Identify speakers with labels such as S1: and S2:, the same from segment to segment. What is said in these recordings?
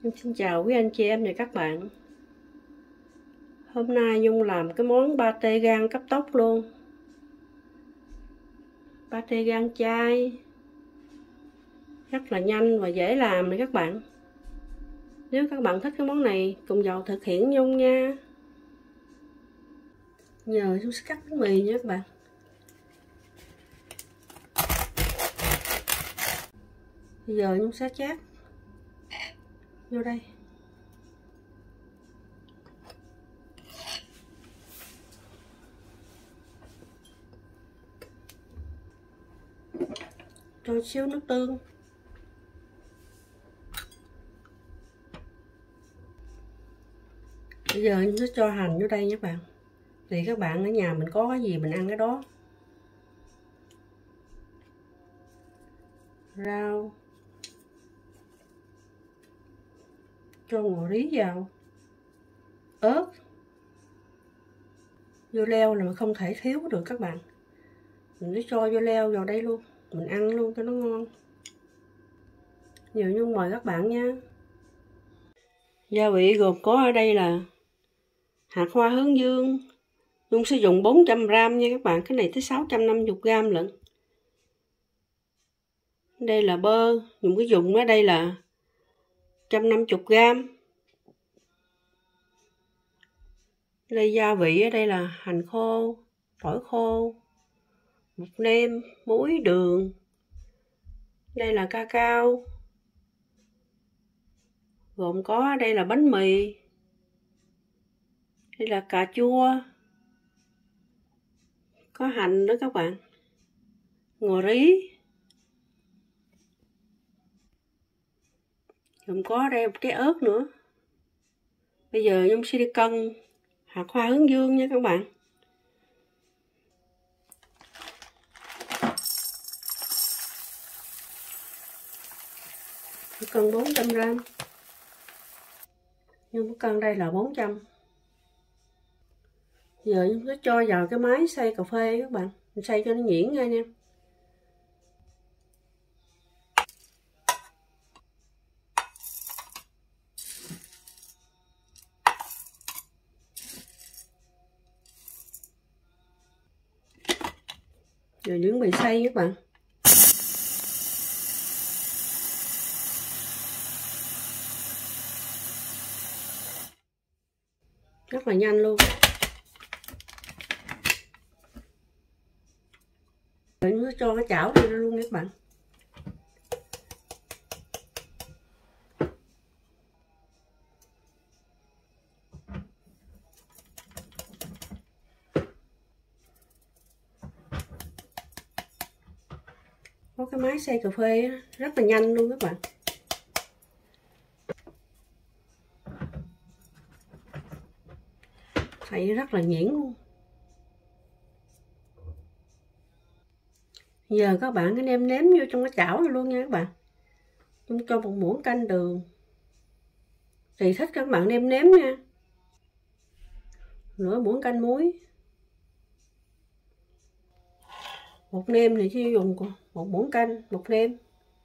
S1: Xin chào quý anh chị em và các bạn. Hôm nay Nhung làm cái món pate gan cấp tốc luôn. Pate gan chay rất là nhanh và dễ làm này các bạn. Nếu các bạn thích cái món này, cùng vào thực hiện Nhung nha. Giờ Nhung sẽ cắt bánh mì nha các bạn. Bây giờ Nhung sẽ chát vô đây. Cho xíu nước tương. Bây giờ Nhung sẽ cho hành vô đây nha các bạn. Thì các bạn ở nhà mình có cái gì mình ăn cái đó. Rau. Cho ngò rí vào. Ớt. Dưa leo là mình không thể thiếu được các bạn. Mình sẽ cho dưa leo vào đây luôn. Mình ăn luôn cho nó ngon. Giờ Nhung mời các bạn nha. Gia vị gồm có ở đây là hạt hoa hướng dương. Nhung sử dụng 400g nha các bạn. Cái này tới 650g lận. Đây là bơ. Nhung cái dùng ở đây là 150g. Đây gia vị ở đây là hành khô, tỏi khô, bột nêm, muối, đường. Đây là cacao. Gồm có ở đây là bánh mì. Đây là cà chua. Có hành nữa các bạn. Ngò rí. Gồm có ở đây một cái ớt nữa. Bây giờ Nhung sẽ đi cân hạt hoa hướng dương nha các bạn. Cân 400g. Nhung cân đây là 400. Giờ Nhung sẽ cho vào cái máy xay cà phê các bạn. Mình xay cho nó nhuyễn ra nha. Rồi chuẩn bị xay các bạn. Rất là nhanh luôn. Rồi nó cho cái chảo vô luôn các bạn. Có cái máy xay cà phê rất là nhanh luôn các bạn. Xay rất là nhuyễn luôn. Giờ các bạn cái nêm nếm vô trong cái chảo này luôn nha các bạn. Chúng cho một muỗng canh đường. Tùy thích các bạn nêm nếm nha. Nửa muỗng canh muối. Bột nêm thì chỉ dùng một muỗng canh bột nêm.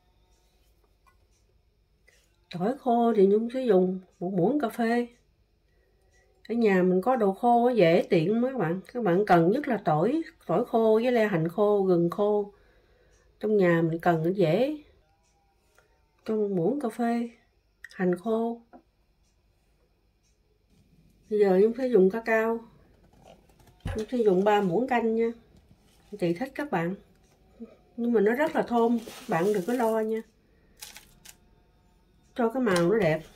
S1: Tỏi khô thì Nhung sẽ dùng một muỗng cà phê. Ở nhà mình có đồ khô dễ tiện các bạn. Các bạn cần nhất là tỏi khô với lại hành khô, gừng khô. Trong nhà mình cần nó dễ. Cho một muỗng cà phê, hành khô. Bây giờ Nhung sẽ dùng cacao. Nhung sẽ dùng 3 muỗng canh nha. Tùy thích các bạn. Nhưng mà nó rất là thơm, bạn đừng có lo nha. Cho cái màu nó đẹp.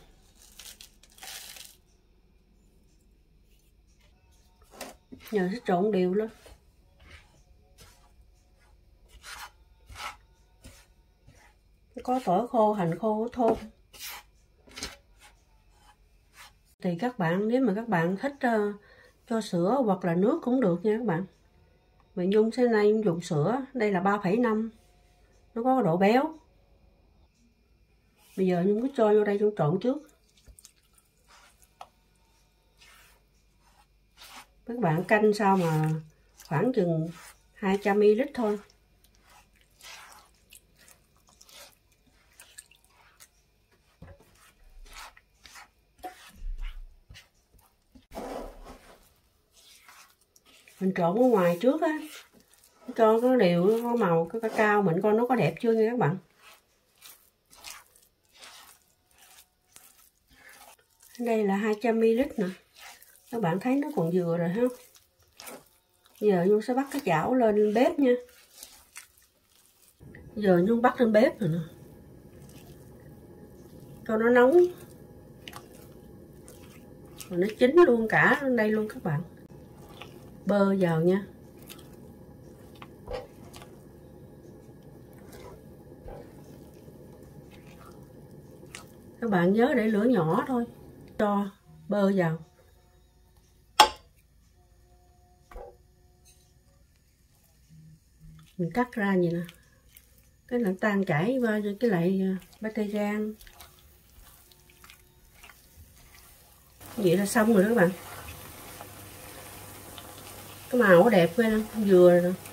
S1: Giờ sẽ trộn đều lên. Có tỏi khô, hành khô thơm. Thì các bạn, nếu mà các bạn thích cho sữa hoặc là nước cũng được nha các bạn. Mà Nhung sẽ nay dùng sữa, đây là 3,5. Nó có độ béo. Bây giờ Nhung cứ cho vô đây Nhung trộn trước. Các bạn canh sao mà khoảng chừng 200ml thôi. Mình trộn ở ngoài trước á, cho cái đều nó có màu cái cacao mình coi nó có đẹp chưa nha các bạn. Đây là 200ml nè, các bạn thấy nó còn vừa rồi ha. Giờ Nhung sẽ bắt cái chảo lên bếp nha. Giờ Nhung bắt lên bếp rồi nè, cho nó nóng rồi nó chín luôn cả lên đây luôn các bạn. Bơ vào nha. Các bạn nhớ để lửa nhỏ thôi. Cho bơ vào. Mình cắt ra vậy nè. Cái là tan chảy qua cái lại pate rang. Vậy là xong rồi đó các bạn. Cái màu nó đẹp ghê nè, vừa rồi nè.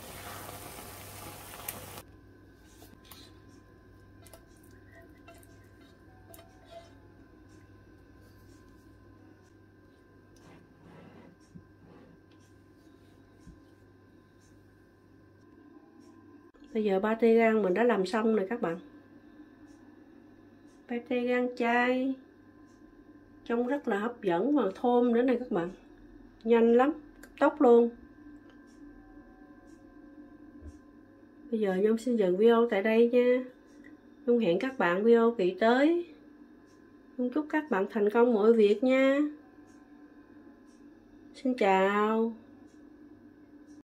S1: Bây giờ pate rang mình đã làm xong rồi các bạn. Pate rang chay trông rất là hấp dẫn và thơm nữa này các bạn. Nhanh lắm, cấp tốc luôn. Bây giờ Nhung xin dừng video tại đây nha. Nhung hẹn các bạn video kỳ tới. Nhung chúc các bạn thành công mọi việc nha. Xin chào.